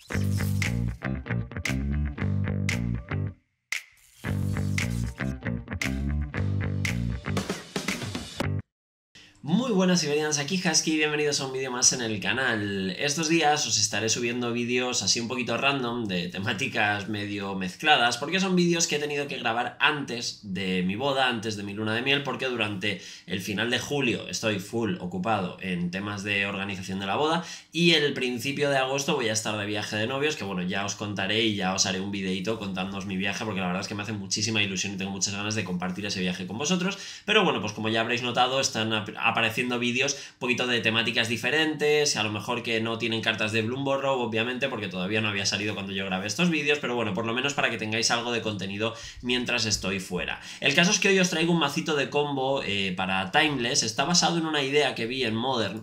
Muy buenas Iberians, aquí Husky, bienvenidos a un vídeo más en el canal. Estos días os estaré subiendo vídeos así un poquito random, de temáticas medio mezcladas, porque son vídeos que he tenido que grabar antes de mi boda, antes de mi luna de miel, porque durante el final de julio estoy full ocupado en temas de organización de la boda, y el principio de agosto voy a estar de viaje de novios, que bueno, ya os contaré y ya os haré un videito contándoos mi viaje, porque la verdad es que me hace muchísima ilusión y tengo muchas ganas de compartir ese viaje con vosotros. Pero bueno, pues como ya habréis notado, están apareciendo vídeos un poquito de temáticas diferentes, a lo mejor que no tienen cartas de Bloomborrow, obviamente, porque todavía no había salido cuando yo grabé estos vídeos, pero bueno, por lo menos para que tengáis algo de contenido mientras estoy fuera. El caso es que hoy os traigo un macito de combo para Timeless. Está basado en una idea que vi en Modern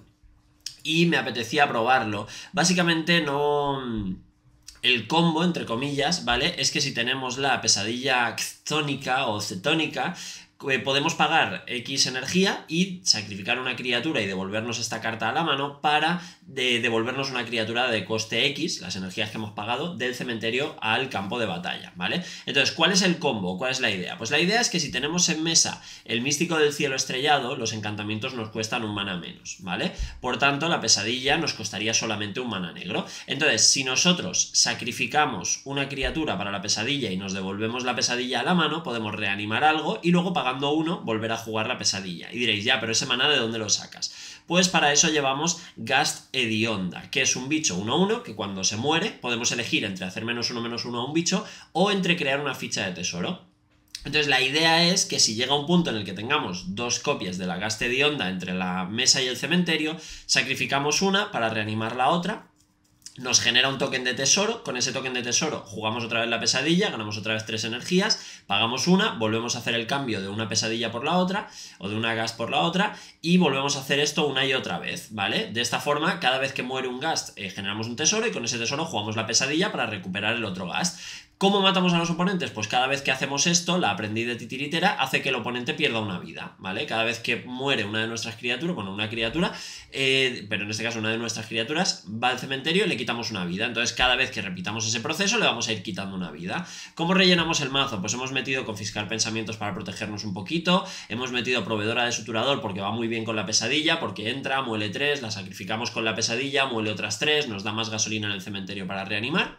y me apetecía probarlo. Básicamente no... El combo, entre comillas, ¿vale? Es que si tenemos la pesadilla ctónica o cetónica, podemos pagar X energía y sacrificar una criatura y devolvernos esta carta a la mano para devolvernos una criatura de coste X, las energías que hemos pagado, del cementerio al campo de batalla, ¿vale? Entonces, ¿cuál es el combo? ¿Cuál es la idea? Pues la idea es que si tenemos en mesa el místico del cielo estrellado, los encantamientos nos cuestan un mana menos, ¿vale? Por tanto, la pesadilla nos costaría solamente un mana negro. Entonces, si nosotros sacrificamos una criatura para la pesadilla y nos devolvemos la pesadilla a la mano, podemos reanimar algo y luego pagando uno volver a jugar la pesadilla. Y diréis, ya, pero ese maná ¿de dónde lo sacas? Pues para eso llevamos Ghast Hedionda, que es un bicho 1/1 que cuando se muere podemos elegir entre hacer -1/-1 a un bicho o entre crear una ficha de tesoro. Entonces la idea es que si llega un punto en el que tengamos dos copias de la Ghast Hedionda entre la mesa y el cementerio, sacrificamos una para reanimar la otra. Nos genera un token de tesoro, con ese token de tesoro jugamos otra vez la pesadilla, ganamos otra vez 3 energías, pagamos una, volvemos a hacer el cambio de una pesadilla por la otra, o de una Ghast por la otra, y volvemos a hacer esto una y otra vez, ¿vale? De esta forma, cada vez que muere un Ghast, generamos un tesoro, y con ese tesoro jugamos la pesadilla para recuperar el otro Ghast. ¿Cómo matamos a los oponentes? Pues cada vez que hacemos esto, la aprendiz de Titiritera hace que el oponente pierda una vida, ¿vale? Cada vez que muere una de nuestras criaturas, bueno, una criatura, pero en este caso una de nuestras criaturas, va al cementerio y le quitamos una vida. Entonces cada vez que repitamos ese proceso le vamos a ir quitando una vida. ¿Cómo rellenamos el mazo? Pues hemos metido confiscar pensamientos para protegernos un poquito, hemos metido proveedora de suturador porque va muy bien con la pesadilla, porque entra, muele 3, la sacrificamos con la pesadilla, muele otras 3, nos da más gasolina en el cementerio para reanimar.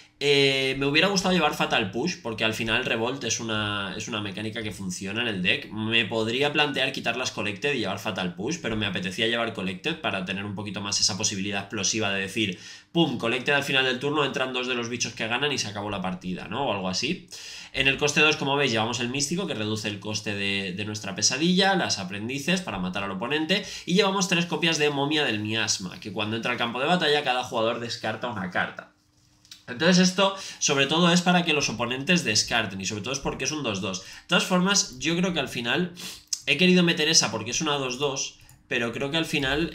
Me hubiera gustado llevar Fatal Push, porque al final Revolt es una mecánica que funciona en el deck. Me podría plantear quitar las Collected y llevar Fatal Push, pero me apetecía llevar Collected para tener un poquito más esa posibilidad explosiva de decir, pum, Collected al final del turno, entran 2 de los bichos que ganan y se acabó la partida, ¿no? O algo así. En el coste 2, como veis, llevamos el místico, que reduce el coste de nuestra pesadilla, las aprendices para matar al oponente, y llevamos 3 copias de Momia del Miasma, que cuando entra al campo de batalla cada jugador descarta una carta. Entonces esto sobre todo es para que los oponentes descarten, y sobre todo es porque es un 2-2. De todas formas, yo creo que al final he querido meter esa porque es una 2-2, pero creo que al final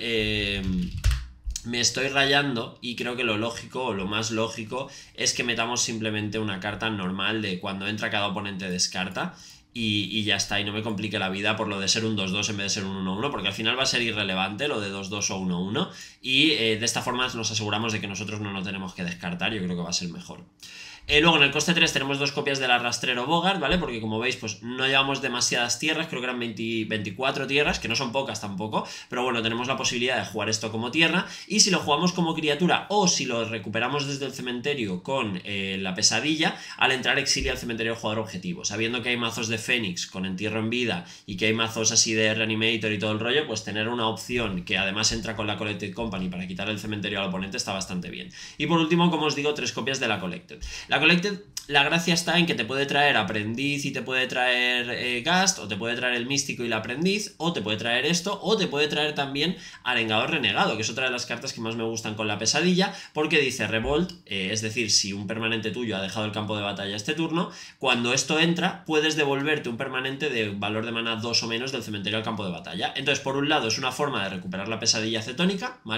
me estoy rayando, y creo que lo lógico o lo más lógico es que metamos simplemente una carta normal de cuando entra cada oponente descarta. Y ya está, y no me complique la vida por lo de ser un 2-2 en vez de ser un 1-1, porque al final va a ser irrelevante lo de 2-2 o 1-1, y de esta forma nos aseguramos de que nosotros no nos tenemos que descartar. Yo creo que va a ser mejor. Luego en el coste 3 tenemos 2 copias del Arrastrero Bogart, ¿vale? Porque como veis, pues no llevamos demasiadas tierras, creo que eran 24 tierras, que no son pocas tampoco, pero bueno, tenemos la posibilidad de jugar esto como tierra, y si lo jugamos como criatura o si lo recuperamos desde el cementerio con la pesadilla, al entrar exilia al cementerio del jugador objetivo. Sabiendo que hay mazos de Fénix con entierro en vida y que hay mazos así de Reanimator y todo el rollo, pues tener una opción que además entra con la Collected Company para quitar el cementerio al oponente está bastante bien. Y por último, como os digo, 3 copias de la Collected. La Collected, la gracia está en que te puede traer aprendiz y te puede traer Ghast, o te puede traer el místico y la aprendiz, o te puede traer esto, o te puede traer también Arengador Renegado, que es otra de las cartas que más me gustan con la pesadilla, porque dice Revolt, es decir, si un permanente tuyo ha dejado el campo de batalla este turno, cuando esto entra puedes devolverte un permanente de valor de mana 2 o menos del cementerio al campo de batalla. Entonces, por un lado es una forma de recuperar la pesadilla cetónica, ¿vale?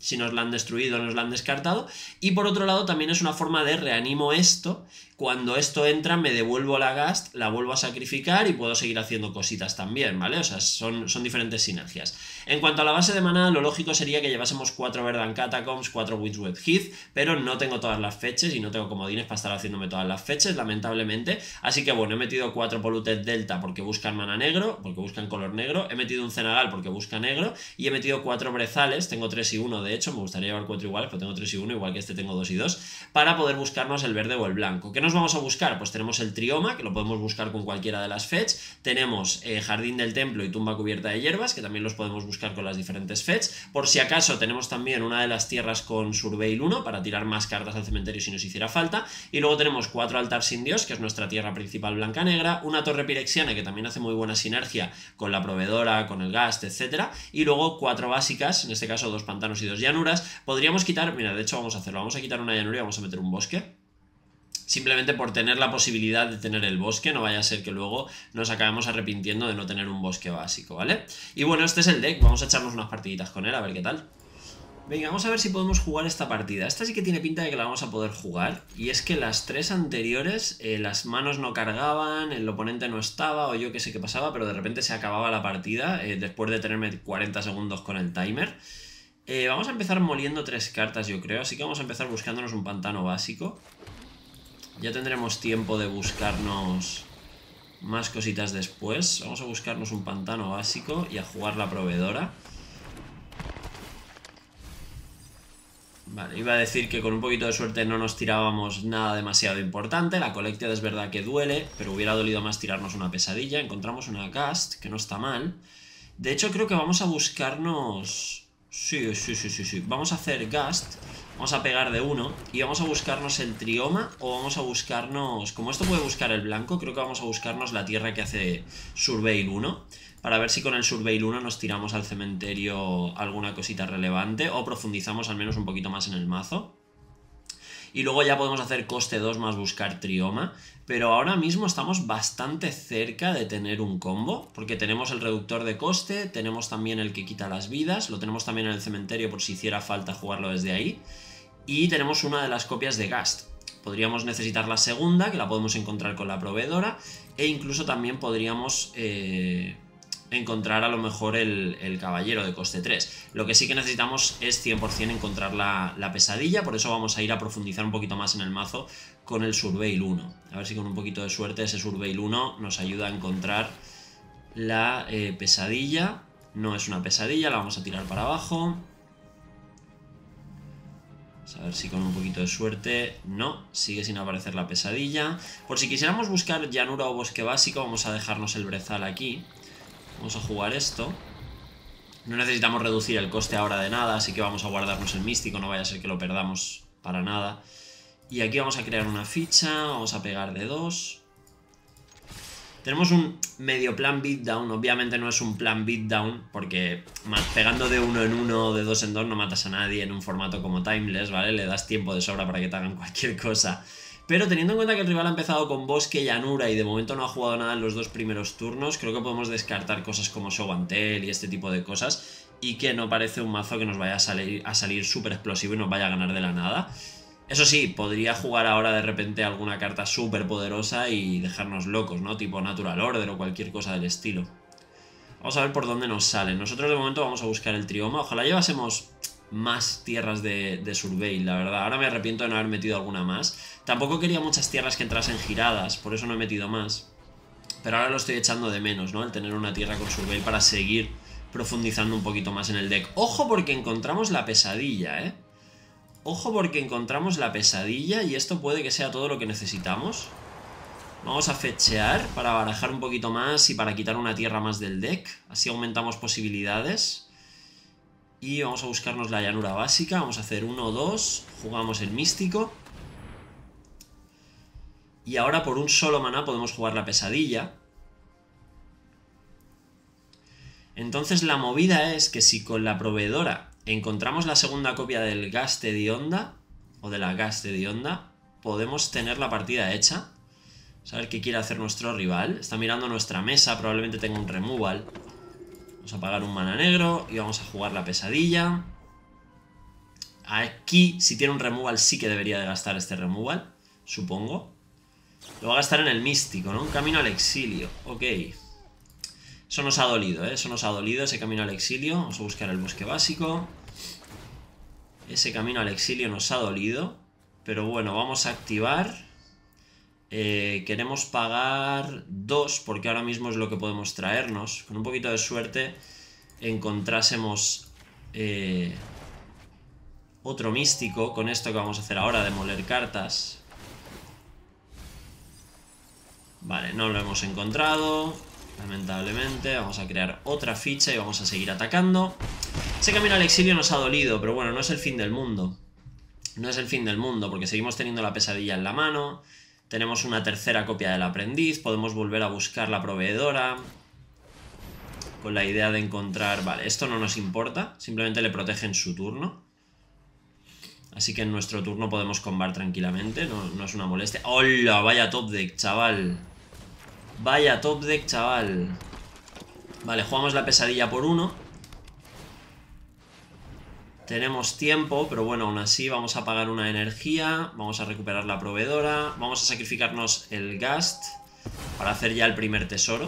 si nos la han destruido o nos la han descartado. Y por otro lado también es una forma de reanimo esto. Cuando esto entra me devuelvo la Ghast, la vuelvo a sacrificar y puedo seguir haciendo cositas también, ¿vale? O sea, son diferentes sinergias. En cuanto a la base de maná, lo lógico sería que llevásemos 4 Verdant Catacombs, 4 Witchwood Heath, pero no tengo todas las fetches y no tengo comodines para estar haciéndome todas las fetches, lamentablemente. Así que bueno, he metido 4 Polluted Delta porque buscan mana negro, porque buscan color negro, he metido un Cenagal porque busca negro y he metido 4 Brezales, tengo 3 y 1 de hecho, me gustaría llevar 4 iguales, pero tengo 3 y 1, igual que este tengo 2 y 2, para poder buscarnos el verde o el blanco. ¿Qué nos vamos a buscar? Pues tenemos el Trioma, que lo podemos buscar con cualquiera de las fetch, tenemos Jardín del Templo y Tumba Cubierta de Hierbas, que también los podemos buscar con las diferentes fetch. Por si acaso tenemos también una de las tierras con Surveil 1 para tirar más cartas al cementerio si nos hiciera falta, y luego tenemos 4 Altar Sin Dios, que es nuestra tierra principal blanca-negra, una Torre Pirexiana que también hace muy buena sinergia con la proveedora, con el Ghast, etc. Y luego 4 básicas, en este caso 2 pantanos y 2 llanuras. Podríamos quitar, mira, de hecho vamos a hacerlo, vamos a quitar una llanura y vamos a meter un bosque. Simplemente por tener la posibilidad de tener el bosque, no vaya a ser que luego nos acabemos arrepintiendo de no tener un bosque básico, ¿vale? Y bueno, este es el deck, vamos a echarnos unas partiditas con él, a ver qué tal. Venga, vamos a ver si podemos jugar esta partida. Esta sí que tiene pinta de que la vamos a poder jugar. Y es que las 3 anteriores, las manos no cargaban, el oponente no estaba, o yo qué sé qué pasaba, pero de repente se acababa la partida, después de tenerme 40 segundos con el timer. Vamos a empezar moliendo 3 cartas, yo creo, así que vamos a empezar buscándonos un pantano básico. Ya tendremos tiempo de buscarnos más cositas después. Vamos a buscarnos un pantano básico y a jugar la proveedora. Vale, iba a decir que con un poquito de suerte no nos tirábamos nada demasiado importante. La Collected es verdad que duele, pero hubiera dolido más tirarnos una pesadilla. Encontramos una Ghast, que no está mal. De hecho creo que vamos a buscarnos... Sí. Vamos a hacer Ghast. Vamos a pegar de 1 y vamos a buscarnos el Trioma o vamos a buscarnos... Como esto puede buscar el blanco, creo que vamos a buscarnos la tierra que hace Surveil 1 para ver si con el Surveil 1 nos tiramos al cementerio alguna cosita relevante o profundizamos al menos un poquito más en el mazo. Y luego ya podemos hacer coste 2 más buscar Trioma, pero ahora mismo estamos bastante cerca de tener un combo, porque tenemos el reductor de coste, tenemos también el que quita las vidas, lo tenemos también en el cementerio por si hiciera falta jugarlo desde ahí, y tenemos una de las copias de Ghast. Podríamos necesitar la segunda, que la podemos encontrar con la proveedora, e incluso también podríamos... encontrar a lo mejor el caballero de coste 3. Lo que sí que necesitamos es 100% encontrar la pesadilla, por eso vamos a ir a profundizar un poquito más en el mazo con el Surveil 1. A ver si con un poquito de suerte ese Surveil 1 nos ayuda a encontrar la pesadilla. No es una pesadilla, la vamos a tirar para abajo. Vamos a ver si con un poquito de suerte... No, sigue sin aparecer la pesadilla. Por si quisiéramos buscar llanura o bosque básico, vamos a dejarnos el brezal aquí. Vamos a jugar esto. No necesitamos reducir el coste ahora de nada, así que vamos a guardarnos el místico, no vaya a ser que lo perdamos para nada. Y aquí vamos a crear una ficha, vamos a pegar de 2. Tenemos un medio plan beatdown, obviamente no es un plan beatdown, porque pegando de 1 en 1 de 2 en 2 no matas a nadie en un formato como Timeless, ¿vale? Le das tiempo de sobra para que te hagan cualquier cosa. Pero teniendo en cuenta que el rival ha empezado con bosque y llanura y de momento no ha jugado nada en los 2 primeros turnos, creo que podemos descartar cosas como Show and Tell y este tipo de cosas, y que no parece un mazo que nos vaya a salir súper explosivo y nos vaya a ganar de la nada. Eso sí, podría jugar ahora de repente alguna carta súper poderosa y dejarnos locos, ¿no? Tipo Natural Order o cualquier cosa del estilo. Vamos a ver por dónde nos salen. Nosotros de momento vamos a buscar el Trioma. Ojalá llevásemos más tierras de Surveil, la verdad. Ahora me arrepiento de no haber metido alguna más. Tampoco quería muchas tierras que entrasen giradas, por eso no he metido más. Pero ahora lo estoy echando de menos, ¿no? El tener una tierra con Surveil para seguir profundizando un poquito más en el deck. Ojo porque encontramos la pesadilla, ¿eh? Ojo porque encontramos la pesadilla y esto puede que sea todo lo que necesitamos. Vamos a fetchear para barajar un poquito más y para quitar una tierra más del deck. Así aumentamos posibilidades. Y vamos a buscarnos la llanura básica. Vamos a hacer 1 o 2. Jugamos el místico. Y ahora por un solo maná podemos jugar la pesadilla. Entonces la movida es que si con la proveedora encontramos la segunda copia del Ghast Hedionda, o de la Ghast Hedionda, podemos tener la partida hecha. Vamos a ver qué quiere hacer nuestro rival. Está mirando nuestra mesa, probablemente tenga un removal. Vamos a pagar un mana negro y vamos a jugar la pesadilla. Aquí, si tiene un removal, sí que debería de gastar este removal, supongo. Lo va a gastar en el místico, ¿no? Un camino al exilio. Ok. Eso nos ha dolido, ¿eh? Eso nos ha dolido, ese camino al exilio. Vamos a buscar el bosque básico. Ese camino al exilio nos ha dolido. Pero bueno, vamos a activar. Queremos pagar 2, porque ahora mismo es lo que podemos traernos. Con un poquito de suerte encontrásemos otro místico. Con esto que vamos a hacer ahora, de moler cartas. Vale, no lo hemos encontrado, lamentablemente. Vamos a crear otra ficha y vamos a seguir atacando. Ese camino al exilio nos ha dolido, pero bueno, no es el fin del mundo. No es el fin del mundo, porque seguimos teniendo la pesadilla en la mano. Tenemos una tercera copia del aprendiz. Podemos volver a buscar la proveedora, con la idea de encontrar... Vale, esto no nos importa, simplemente le protege en su turno. Así que en nuestro turno podemos combar tranquilamente, no es una molestia. ¡Hola! Vaya top deck, chaval. Vaya top deck, chaval. Vale, jugamos la pesadilla por 1. Tenemos tiempo, pero bueno, aún así vamos a pagar una energía. Vamos a recuperar la proveedora. Vamos a sacrificarnos el Ghast para hacer ya el primer tesoro.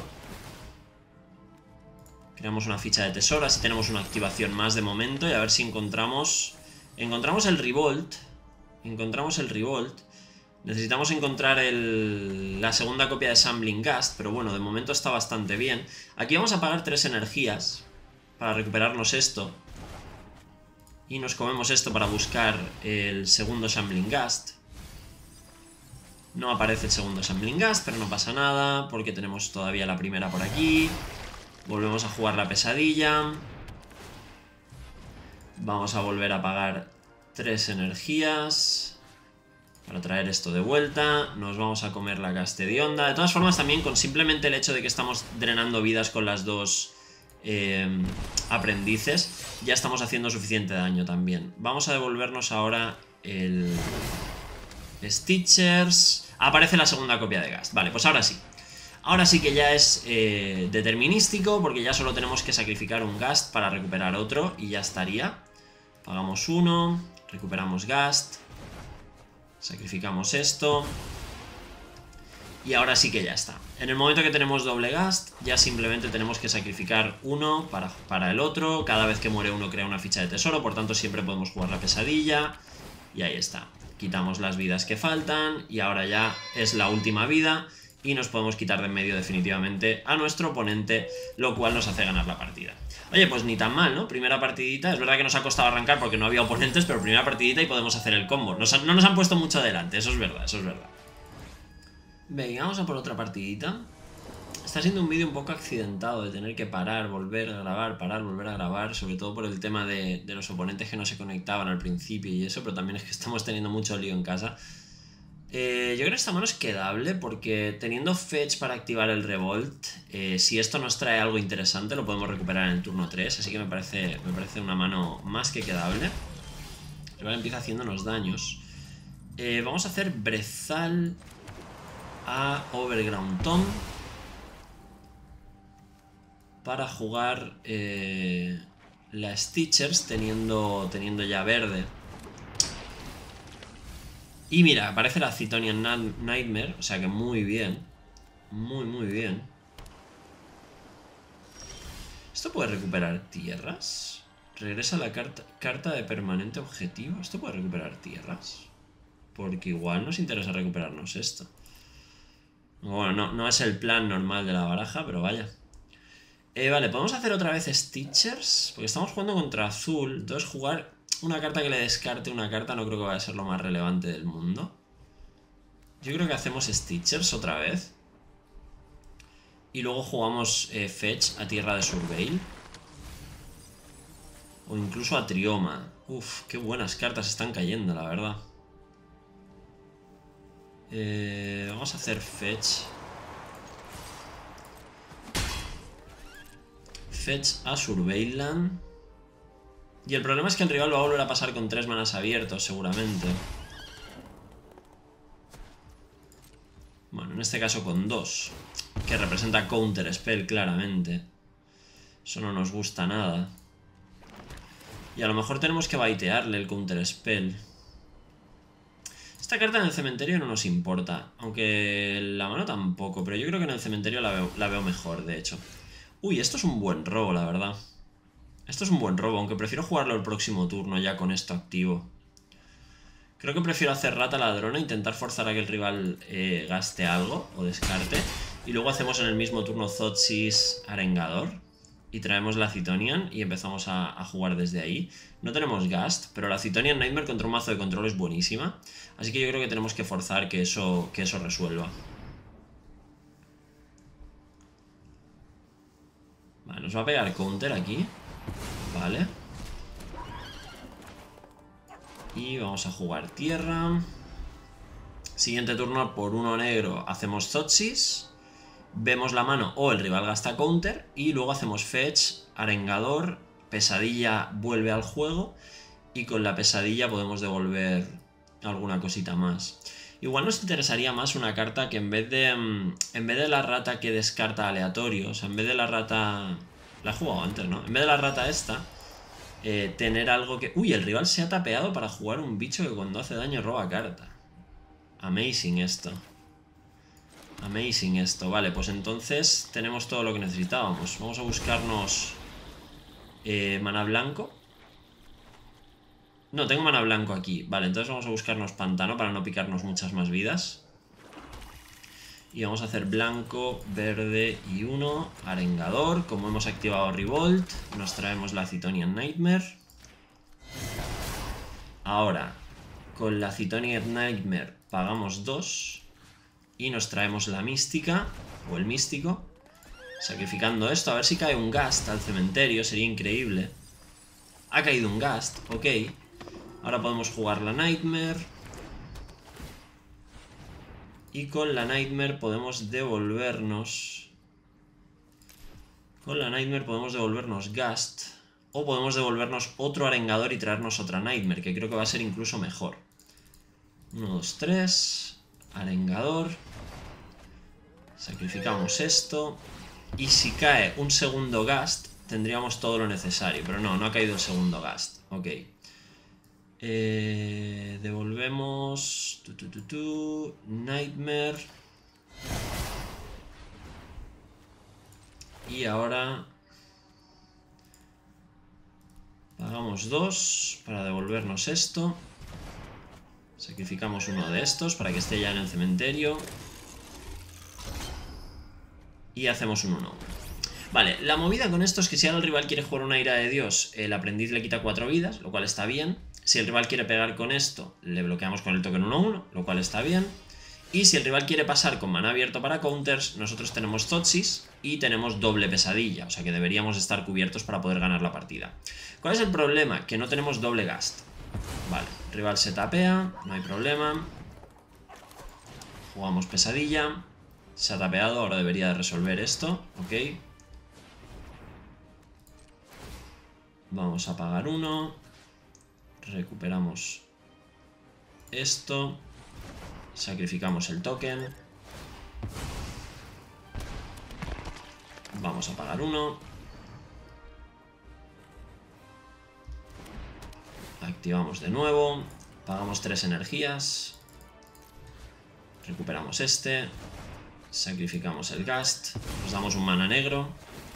Creamos una ficha de tesoro, así tenemos una activación más de momento. Y a ver si encontramos... Encontramos el Revolt. Encontramos el Revolt. Necesitamos encontrar la segunda copia de Shambling Ghast, pero bueno, de momento está bastante bien. Aquí vamos a pagar 3 energías para recuperarnos esto. Y nos comemos esto para buscar el segundo Shambling Ghast. No aparece el segundo Shambling Ghast, pero no pasa nada, porque tenemos todavía la primera por aquí. Volvemos a jugar la pesadilla. Vamos a volver a pagar 3 energías para traer esto de vuelta. Nos vamos a comer la Castedionda. De todas formas, también con simplemente el hecho de que estamos drenando vidas con las dos aprendices, ya estamos haciendo suficiente daño también. Vamos a devolvernos ahora el Stitchers. Aparece la segunda copia de Ghast. Vale, pues ahora sí. Ahora sí que ya es determinístico, porque ya solo tenemos que sacrificar un Ghast para recuperar otro y ya estaría. Pagamos 1, recuperamos Ghast, sacrificamos esto y ahora sí que ya está. En el momento que tenemos doble Ghast, ya simplemente tenemos que sacrificar uno para el otro. Cada vez que muere uno crea una ficha de tesoro, por tanto siempre podemos jugar la pesadilla. Y ahí está. Quitamos las vidas que faltan y ahora ya es la última vida y nos podemos quitar de en medio definitivamente a nuestro oponente, lo cual nos hace ganar la partida. Oye, pues ni tan mal, ¿no? Primera partidita. Es verdad que nos ha costado arrancar porque no había oponentes, pero primera partidita y podemos hacer el combo. No nos han puesto mucho adelante, eso es verdad, eso es verdad. Venga, vamos a por otra partidita. Está siendo un vídeo un poco accidentado de tener que parar, volver a grabar, parar, volver a grabar, sobre todo por el tema de los oponentes que no se conectaban al principio y eso, pero también es que estamos teniendo mucho lío en casa. Yo creo que esta mano es quedable porque teniendo fetch para activar el Revolt, si esto nos trae algo interesante lo podemos recuperar en el turno 3, así que me parece una mano más que quedable. El rival empieza haciéndonos daños. Vamos a hacer Brezal a Overground Tom para jugar la Stitchers teniendo ya verde. Y mira, aparece la Cytonian Nightmare, o sea que muy bien. Muy bien. ¿Esto puede recuperar tierras? Regresa la carta de permanente objetivo. ¿Esto puede recuperar tierras? Porque igual nos interesa recuperarnos esto. Bueno, no es el plan normal de la baraja, pero vaya. Vale, podemos hacer otra vez Stitchers, porque estamos jugando contra azul. Entonces jugar una carta que le descarte una carta no creo que vaya a ser lo más relevante del mundo. Yo creo que hacemos Stitchers otra vez. Y luego jugamos Fetch a tierra de Surveil. O incluso a Trioma. Uf, qué buenas cartas están cayendo, la verdad. Vamos a hacer Fetch. Fetch a Surveilland. Y el problema es que el rival va a volver a pasar con 3 manas abiertos, seguramente. Bueno, en este caso con 2. Que representa Counter Spell, claramente. Eso no nos gusta nada. Y a lo mejor tenemos que baitearle el counter spell. Esta carta en el cementerio no nos importa, aunque la mano tampoco, pero yo creo que en el cementerio la veo mejor, de hecho. Uy, esto es un buen robo, la verdad. Esto es un buen robo, aunque prefiero jugarlo el próximo turno ya con esto activo. Creo que prefiero hacer rata ladrona, intentar forzar a que el rival gaste algo o descarte. Y luego hacemos en el mismo turno Thoughtseize Arengador. Y traemos la Citonian y empezamos a jugar desde ahí. No tenemos Gast, pero la Citonian Nightmare contra un mazo de control es buenísima. Así que yo creo que tenemos que forzar que eso resuelva. Vale, nos va a pegar counter aquí. Vale. Y vamos a jugar tierra. Siguiente turno, por 1 negro hacemos Thoughtseize. Vemos la mano o el rival gasta counter. Y luego hacemos fetch, arengador, pesadilla vuelve al juego. Y con la pesadilla podemos devolver alguna cosita más. Igual nos interesaría más una carta que en vez de la rata que descarta aleatorio, o sea, en vez de la rata... La he jugado antes, ¿no? En vez de la rata esta, tener algo que... Uy, el rival se ha tapeado para jugar un bicho que cuando hace daño roba carta. Amazing esto. Amazing esto. Vale, pues entonces tenemos todo lo que necesitábamos. Vamos a buscarnos mana blanco. No, tengo mana blanco aquí. Vale, entonces vamos a buscarnos pantano para no picarnos muchas más vidas. Y vamos a hacer blanco, verde y 1. Arengador. Como hemos activado Revolt, nos traemos la Citonian Nightmare. Ahora, con la Citonian Nightmare pagamos 2. Y nos traemos la mística, o el místico. Sacrificando esto, a ver si cae un Gast al cementerio, sería increíble. Ha caído un Gast, ok. Ahora podemos jugar la Nightmare. Y con la Nightmare podemos devolvernos... Con la Nightmare podemos devolvernos Gast. O podemos devolvernos otro arengador y traernos otra Nightmare, que creo que va a ser incluso mejor. 1, 2, 3. Arengador. Sacrificamos esto. Y si cae un segundo Gast, tendríamos todo lo necesario. Pero no, no ha caído el segundo Gast. Ok. Devolvemos... Nightmare. Y ahora... Pagamos 2 para devolvernos esto. Sacrificamos uno de estos para que esté ya en el cementerio. Y hacemos un 1-1. Vale, la movida con esto es que si ahora el rival quiere jugar una ira de Dios, el aprendiz le quita 4 vidas, lo cual está bien. Si el rival quiere pegar con esto, le bloqueamos con el token 1-1, lo cual está bien. Y si el rival quiere pasar con maná abierto para counters, nosotros tenemos Thoughtseize y tenemos doble pesadilla, o sea que deberíamos estar cubiertos para poder ganar la partida. ¿Cuál es el problema? Que no tenemos doble Gast. Vale, el rival se tapea, no hay problema. Jugamos pesadilla. Se ha tapeado, ahora debería de resolver esto, ok. Vamos a pagar 1. Recuperamos esto. Sacrificamos el token. Vamos a pagar 1. Activamos de nuevo. Pagamos 3 energías. Recuperamos este. Sacrificamos el Gast. Nos damos un mana negro.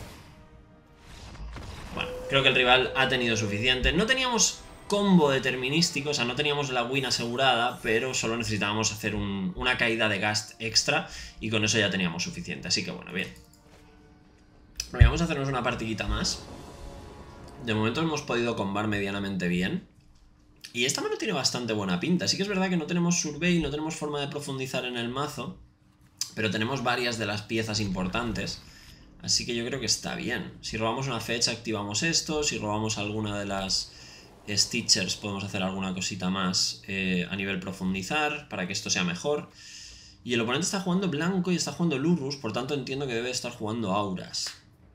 Bueno, creo que el rival ha tenido suficiente. No teníamos combo determinístico, o sea, no teníamos la win asegurada, pero solo necesitábamos hacer una caída de Gast extra y con eso ya teníamos suficiente. Así que bueno, bien. Vamos a hacernos una partidita más. De momento hemos podido combar medianamente bien. Y esta mano tiene bastante buena pinta. Sí que es verdad que no tenemos survey, no tenemos forma de profundizar en el mazo, pero tenemos varias de las piezas importantes. Así que yo creo que está bien. Si robamos una fecha, activamos esto. Si robamos alguna de las Stitchers, podemos hacer alguna cosita más a nivel profundizar, para que esto sea mejor. Y el oponente está jugando blanco y está jugando Lurrus, por tanto entiendo que debe estar jugando auras.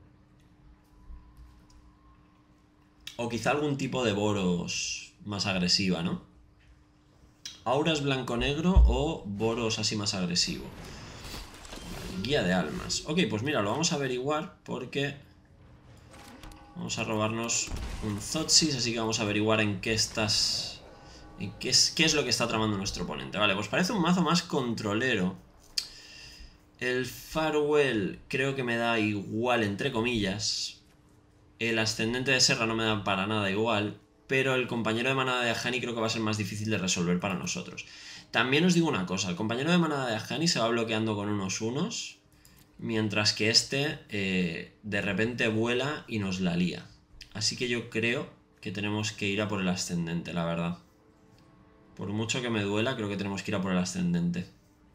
O quizá algún tipo de Boros más agresiva, ¿no? Auras blanco-negro o Boros así más agresivo. Guía de almas. Ok, pues mira, lo vamos a averiguar porque Vamos a robarnos un Zotsis, así que vamos a averiguar en qué estás... qué es lo que está tramando nuestro oponente. Vale, pues parece un mazo más controlero. El Farewell creo que me da igual, entre comillas. El Ascendente de Serra no me da para nada igual. Pero el compañero de manada de Ajani creo que va a ser más difícil de resolver para nosotros. También os digo una cosa, el compañero de manada de Ajani se va bloqueando con unos unos, mientras que este de repente vuela y nos la lía. Así que yo creo que tenemos que ir a por el Ascendente, la verdad. Por mucho que me duela, creo que tenemos que ir a por el Ascendente.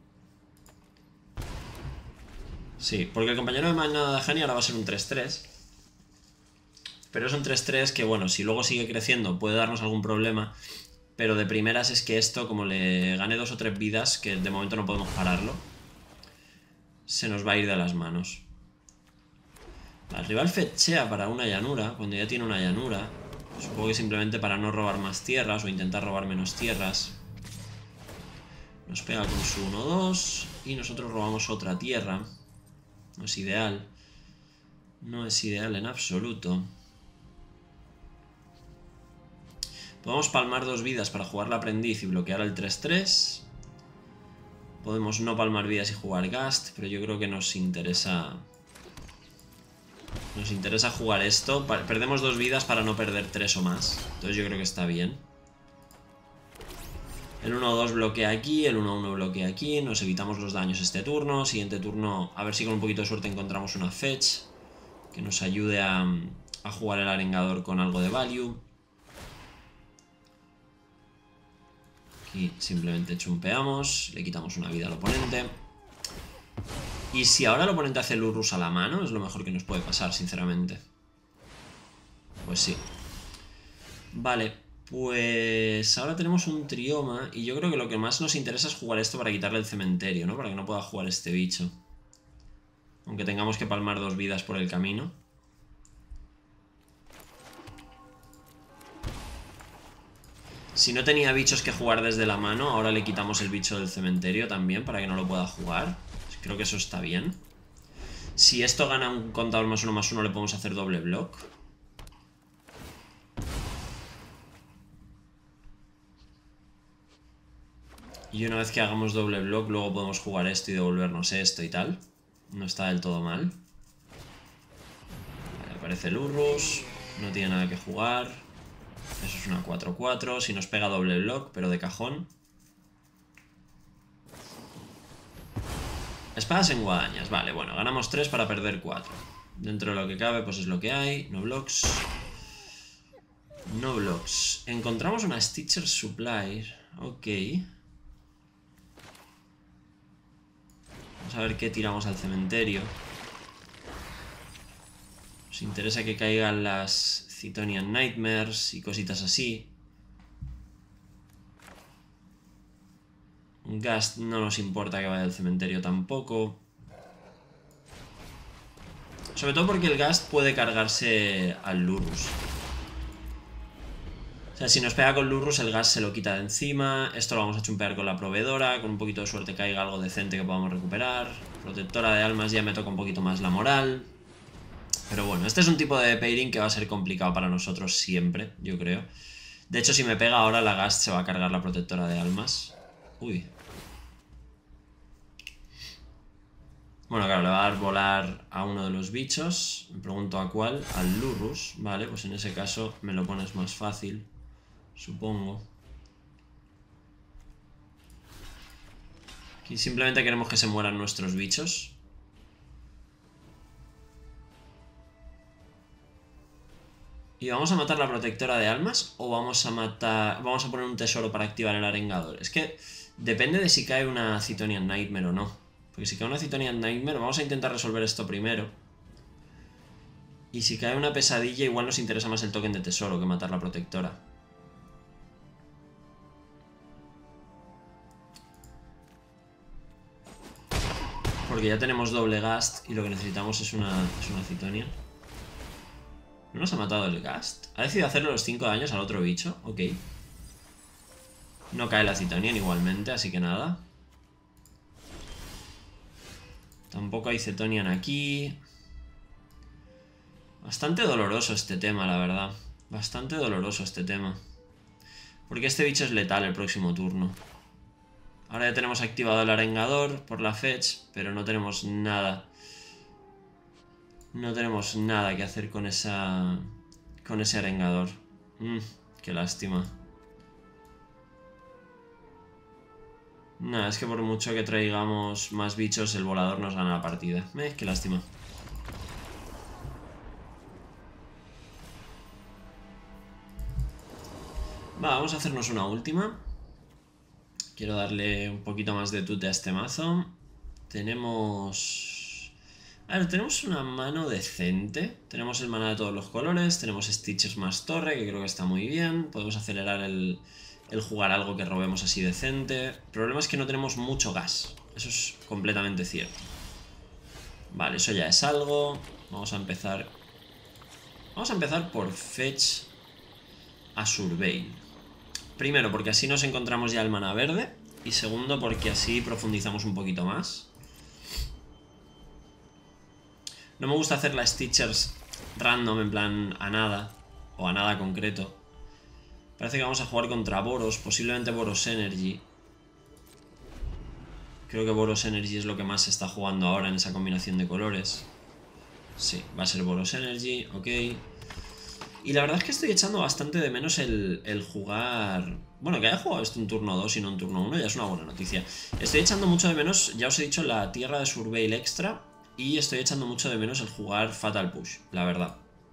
Sí, porque el compañero de manada de Ajani ahora va a ser un 3-3. Pero es un 3-3 que, bueno, si luego sigue creciendo puede darnos algún problema. Pero de primeras es que esto, como le gane 2 o 3 vidas, que de momento no podemos pararlo, se nos va a ir de las manos. El rival fetchea para una llanura, cuando ya tiene una llanura. Supongo que simplemente para no robar más tierras o intentar robar menos tierras. Nos pega con su 1-2 y nosotros robamos otra tierra. No es ideal. No es ideal en absoluto. Podemos palmar 2 vidas para jugar la aprendiz y bloquear el 3-3. Podemos no palmar vidas y jugar Gast, pero yo creo que nos interesa... Nos interesa jugar esto. Perdemos 2 vidas para no perder 3 o más. Entonces yo creo que está bien. El 1-2 bloquea aquí, el 1-1 bloquea aquí. Nos evitamos los daños este turno. Siguiente turno, a ver si con un poquito de suerte encontramos una fetch que nos ayude a jugar el arengador con algo de value. Aquí simplemente chumpeamos, le quitamos una vida al oponente. Y si ahora el oponente hace Lurrus a la mano, es lo mejor que nos puede pasar, sinceramente. Pues sí. Vale, pues ahora tenemos un Trioma y yo creo que lo que más nos interesa es jugar esto para quitarle el cementerio, ¿no? Para que no pueda jugar este bicho. Aunque tengamos que palmar 2 vidas por el camino. Si no tenía bichos que jugar desde la mano, ahora le quitamos el bicho del cementerio también para que no lo pueda jugar. Creo que eso está bien. Si esto gana un contador +1/+1, le podemos hacer doble block. Y una vez que hagamos doble block, luego podemos jugar esto y devolvernos esto y tal. No está del todo mal. Vale, aparece Lurrus. No tiene nada que jugar. Eso es una 4-4. Si nos pega doble block, pero de cajón. Espadas en guadañas. Vale, bueno, ganamos 3 para perder 4. Dentro de lo que cabe, pues es lo que hay. No blocks. No blocks. Encontramos una Stitcher Supply. Ok. Vamos a ver qué tiramos al cementerio. Nos interesa que caigan las Chthonian Nightmares y cositas así. Un Gast no nos importa que vaya al cementerio tampoco. Sobre todo porque el Gast puede cargarse al Lurrus. O sea, si nos pega con Lurrus, el Gast se lo quita de encima. Esto lo vamos a chumpear con la proveedora. Con un poquito de suerte caiga algo decente que podamos recuperar. Protectora de almas ya me toca un poquito más la moral. Pero bueno, este es un tipo de pairing que va a ser complicado para nosotros siempre, yo creo. De hecho, si me pega ahora, la Gast se va a cargar la protectora de almas. Uy. Bueno, claro, le va a dar volar a uno de los bichos. Me pregunto a cuál. Al Lurrus. Vale, pues en ese caso me lo pones más fácil, supongo. Aquí simplemente queremos que se mueran nuestros bichos. ¿Y vamos a matar la protectora de almas? ¿O vamos a matar... vamos a poner un tesoro para activar el arengador? Es que depende de si cae una Chthonian Nightmare o no. Porque si cae una Chthonian Nightmare, vamos a intentar resolver esto primero. Y si cae una pesadilla, igual nos interesa más el token de tesoro que matar la protectora. Porque ya tenemos doble Gast y lo que necesitamos es una Chthonian. ¿No nos ha matado el Gast? ¿Ha decidido hacerle los 5 daños al otro bicho? Ok. No cae la Chthonian igualmente, así que nada. Tampoco hay Chthonian aquí. Bastante doloroso este tema, la verdad. Bastante doloroso este tema. Porque este bicho es letal el próximo turno. Ahora ya tenemos activado el arengador por la fetch, pero no tenemos nada. No tenemos nada que hacer con esa... con ese arengador. Qué lástima. Nada, es que por mucho que traigamos más bichos, el volador nos gana la partida. Qué lástima. Va, vamos a hacernos una última. Quiero darle un poquito más de tute a este mazo. Tenemos... A ver, tenemos una mano decente. Tenemos el maná de todos los colores. Tenemos Stitchers más torre, que creo que está muy bien. Podemos acelerar el jugar algo que robemos así decente. El problema es que no tenemos mucho gas. Eso es completamente cierto. Vale, eso ya es algo. Vamos a empezar... Vamos a empezar por Fetch a Surveil. Primero, porque así nos encontramos ya el maná verde. Y segundo, porque así profundizamos un poquito más. No me gusta hacer la Stitchers random, en plan a nada. O a nada concreto. Parece que vamos a jugar contra Boros. Posiblemente Boros Energy. Creo que Boros Energy es lo que más se está jugando ahora en esa combinación de colores. Sí, va a ser Boros Energy, ok. Y la verdad es que estoy echando bastante de menos el jugar... Bueno, que haya jugado esto un turno 2 y no un turno 1 ya es una buena noticia. Estoy echando mucho de menos, ya os he dicho, la tierra de Surveil extra. Y estoy echando mucho de menos el jugar Fatal Push, la verdad.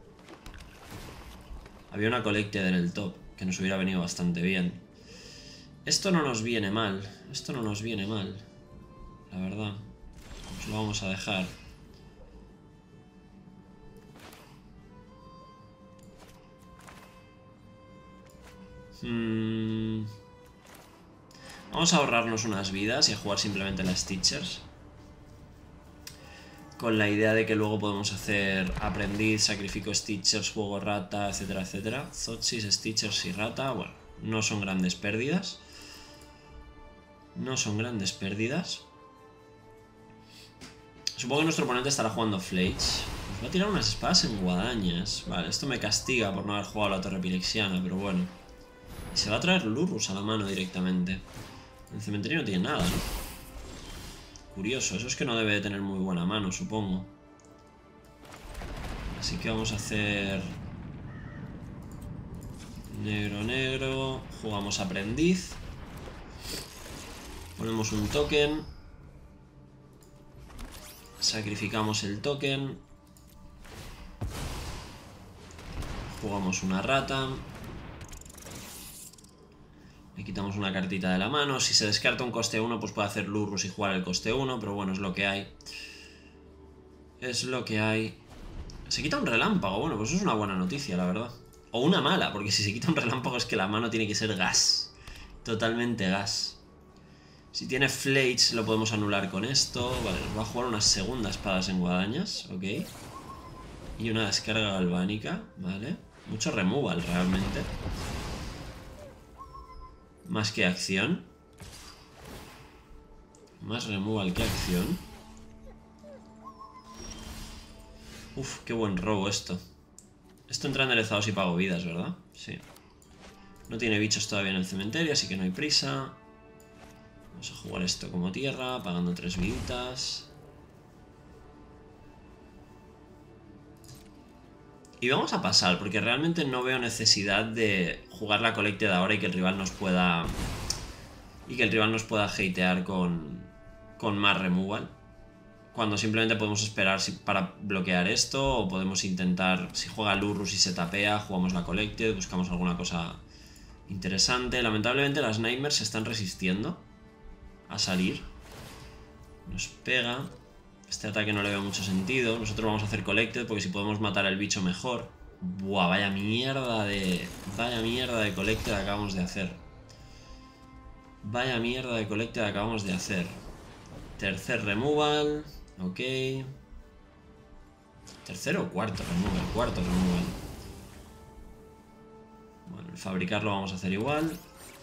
Había una Collected en el top, que nos hubiera venido bastante bien. Esto no nos viene mal, esto no nos viene mal. La verdad. Nos lo vamos a dejar. Vamos a ahorrarnos unas vidas y a jugar simplemente las Stitchers. Con la idea de que luego podemos hacer aprendiz, sacrifico Stitchers, juego rata, etcétera, etcétera. Zotsis, Stitchers y rata, bueno, no son grandes pérdidas. No son grandes pérdidas. Supongo que nuestro oponente estará jugando Flage. Nos va a tirar unas espadas en guadañas. Vale, esto me castiga por no haber jugado la torre pirexiana, pero bueno. Y se va a traer Lurrus a la mano directamente. El cementerio no tiene nada, ¿no? Curioso, eso es que no debe de tener muy buena mano, supongo. Así que vamos a hacer... Negro, negro. Jugamos aprendiz. Ponemos un token. Sacrificamos el token. Jugamos una rata. Le quitamos una cartita de la mano. Si se descarta un coste 1, pues puede hacer Lurrus y jugar el coste 1. Pero bueno, es lo que hay. Es lo que hay. Se quita un relámpago. Bueno, pues eso es una buena noticia, la verdad. O una mala, porque si se quita un relámpago es que la mano tiene que ser gas. Totalmente gas. Si tiene Flage lo podemos anular con esto. Vale, nos va a jugar unas segundas espadas en guadañas. Ok. Y una descarga galvánica. Vale. Mucho removal realmente. Más que acción. Más removal que acción. Uf, qué buen robo esto. Esto entra enderezado si pago vidas, ¿verdad? Sí. No tiene bichos todavía en el cementerio, así que no hay prisa. Vamos a jugar esto como tierra, pagando 3 viditas. Y vamos a pasar, porque realmente no veo necesidad de jugar la Collected ahora y que el rival nos pueda... Y que el rival nos pueda hatear con más removal. Cuando simplemente podemos esperar para bloquear esto, o podemos intentar, si juega Lurrus y se tapea, jugamos la Collected, buscamos alguna cosa interesante. Lamentablemente las Nightmares se están resistiendo a salir. Nos pega. Este ataque no le veo mucho sentido. Nosotros vamos a hacer Collected porque si podemos matar al bicho mejor. Buah, vaya mierda de Collected acabamos de hacer. Vaya mierda de Collected acabamos de hacer. Tercer removal. Ok. Tercero o cuarto removal. Cuarto removal. Bueno, el fabricarlo vamos a hacer igual.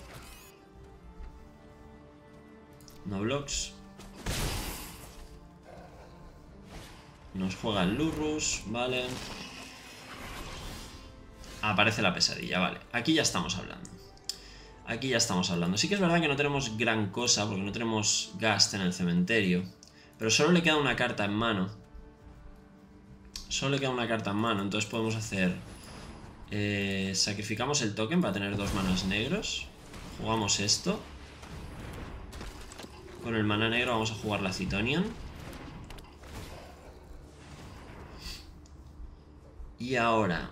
No blocks. Nos juega el Lurrus, vale. Aparece la pesadilla, vale. Aquí ya estamos hablando. Aquí ya estamos hablando. Sí que es verdad que no tenemos gran cosa, porque no tenemos Ghast en el cementerio. Pero solo le queda una carta en mano. Solo le queda una carta en mano, entonces podemos hacer... sacrificamos el token para tener 2 manas negros. Jugamos esto. Con el mana negro vamos a jugar la Citonian. Y ahora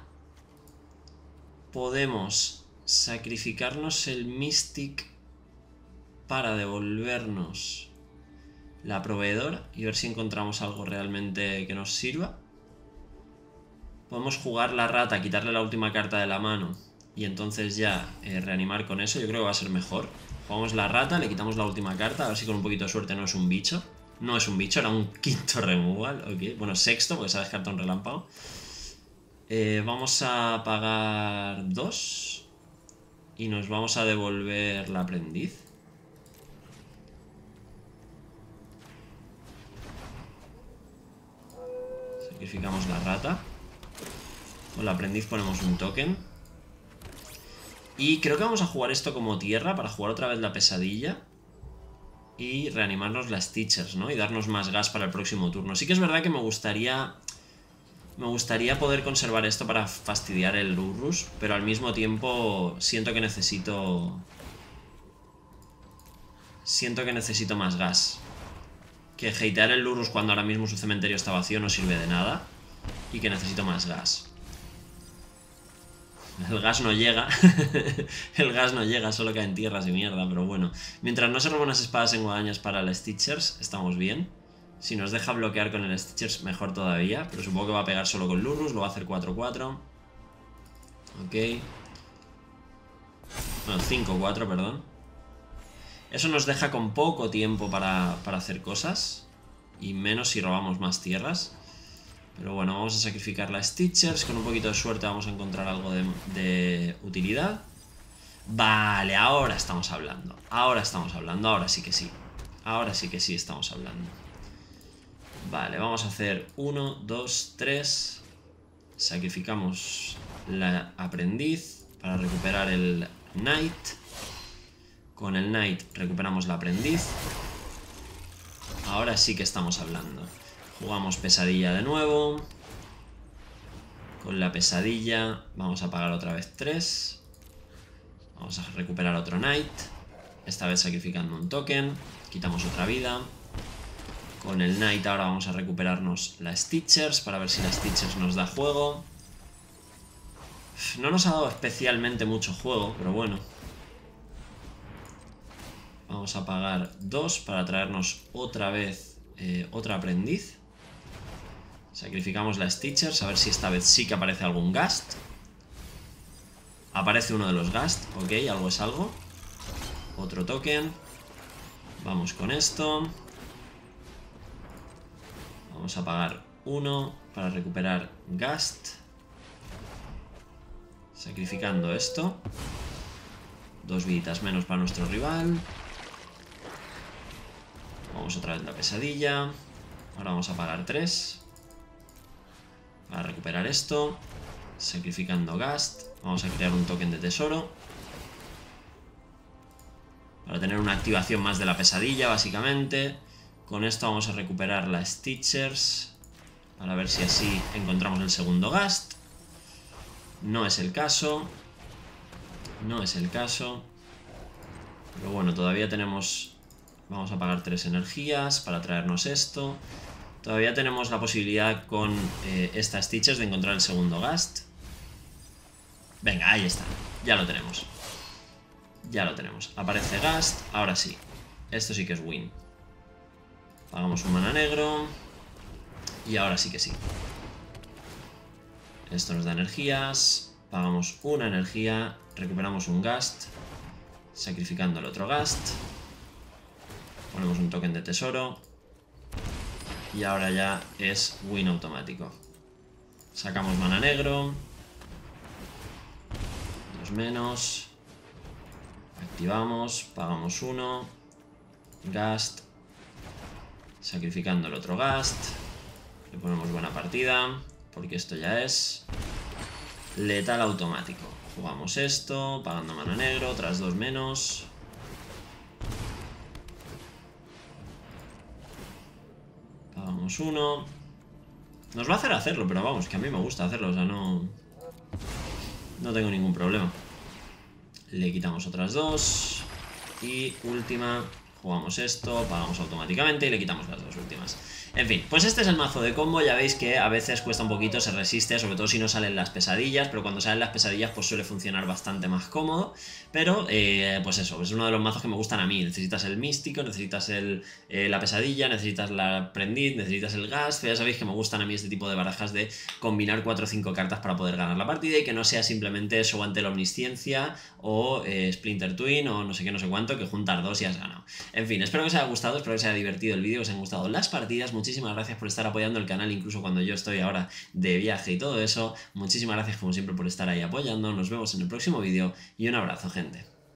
podemos sacrificarnos el Mystic para devolvernos la proveedora y ver si encontramos algo realmente que nos sirva. Podemos jugar la rata, quitarle la última carta de la mano y entonces ya reanimar con eso. Yo creo que va a ser mejor. Jugamos la rata, le quitamos la última carta, a ver si con un poquito de suerte no es un bicho. No es un bicho, era un quinto removal. Okay. Bueno, sexto, porque se ha descartado un relámpago. Vamos a pagar 2 y nos vamos a devolver la aprendiz. Sacrificamos la rata. Con la aprendiz ponemos un token. Y creo que vamos a jugar esto como tierra para jugar otra vez la pesadilla. Y reanimarnos las Teachers, ¿no? Y darnos más gas para el próximo turno. Sí que es verdad que me gustaría poder conservar esto para fastidiar el Lurrus, pero al mismo tiempo siento que necesito más gas. Que hatear el Lurrus cuando ahora mismo su cementerio está vacío no sirve de nada. Y que necesito más gas. El gas no llega. El gas no llega, solo caen tierras y mierda, pero bueno. Mientras no se roben unas espadas en guadañas para el Stitchers, estamos bien. Si nos deja bloquear con el Stitchers, mejor todavía. Pero supongo que va a pegar solo con Lurrus, lo va a hacer 4-4. Ok. Bueno, 5-4, perdón. Eso nos deja con poco tiempo para hacer cosas. Y menos si robamos más tierras. Pero bueno, vamos a sacrificar la Stitchers. Con un poquito de suerte vamos a encontrar algo de utilidad. Vale, ahora estamos hablando. Ahora estamos hablando, ahora sí que sí. Ahora sí que sí estamos hablando. Vale, vamos a hacer 1, 2, 3. Sacrificamos la aprendiz para recuperar el Knight. Con el Knight recuperamos la aprendiz. Ahora sí que estamos hablando. Jugamos pesadilla de nuevo. Con la pesadilla vamos a pagar otra vez 3. Vamos a recuperar otro Knight. Esta vez sacrificando un token. Quitamos otra vida. Con el Knight ahora vamos a recuperarnos la Stitchers para ver si la Stitchers nos da juego. No nos ha dado especialmente mucho juego, pero bueno. Vamos a pagar 2 para traernos otra vez otra aprendiz. Sacrificamos la Stitchers, a ver si esta vez sí que aparece algún Ghast. Aparece uno de los Ghast, ok, algo es algo. Otro token. Vamos con esto. Vamos a pagar 1 para recuperar Ghast. Sacrificando esto. 2 viditas menos para nuestro rival. Vamos otra vez la pesadilla. Ahora vamos a pagar 3 para recuperar esto. Sacrificando Ghast. Vamos a crear un token de tesoro para tener una activación más de la pesadilla, básicamente. Con esto vamos a recuperar la Stitchers para ver si así encontramos el segundo Ghast. No es el caso. No es el caso. Pero bueno, todavía tenemos... Vamos a pagar 3 energías para traernos esto. Todavía tenemos la posibilidad con esta Stitchers de encontrar el segundo Ghast. Venga, ahí está. Ya lo tenemos. Ya lo tenemos. Aparece Ghast. Ahora sí. Esto sí que es win. Pagamos un mana negro. Y ahora sí que sí. Esto nos da energías. Pagamos una energía. Recuperamos un Ghast. Sacrificando el otro Ghast. Ponemos un token de tesoro. Y ahora ya es win automático. Sacamos mana negro. 2 menos. Activamos. Pagamos 1. Ghast. Sacrificando el otro Ghast. Le ponemos buena partida. Porque esto ya es letal automático. Jugamos esto, pagando mana negro, otras 2 menos. Pagamos 1. Nos va a hacer hacerlo, pero vamos, que a mí me gusta hacerlo, o sea, no tengo ningún problema. Le quitamos otras 2. Y última, jugamos esto, pagamos automáticamente y le quitamos las 2 últimas. En fin, pues este es el mazo de combo. Ya veis que a veces cuesta un poquito, se resiste, sobre todo si no salen las pesadillas, pero cuando salen las pesadillas pues suele funcionar bastante más cómodo. Pero pues eso, es uno de los mazos que me gustan a mí. Necesitas el místico, necesitas la pesadilla, necesitas la aprendiz, necesitas el gas. Ya sabéis que me gustan a mí este tipo de barajas de combinar 4 o 5 cartas para poder ganar la partida y que no sea simplemente eso ante la omnisciencia o Splinter Twin o no sé qué, no sé cuánto, que juntar 2 y has ganado. En fin, espero que os haya gustado, espero que os haya divertido el vídeo, que os hayan gustado las partidas. Muchísimas gracias por estar apoyando el canal, incluso cuando yo estoy ahora de viaje y todo eso. Muchísimas gracias como siempre por estar ahí apoyando. Nos vemos en el próximo vídeo y un abrazo, gente.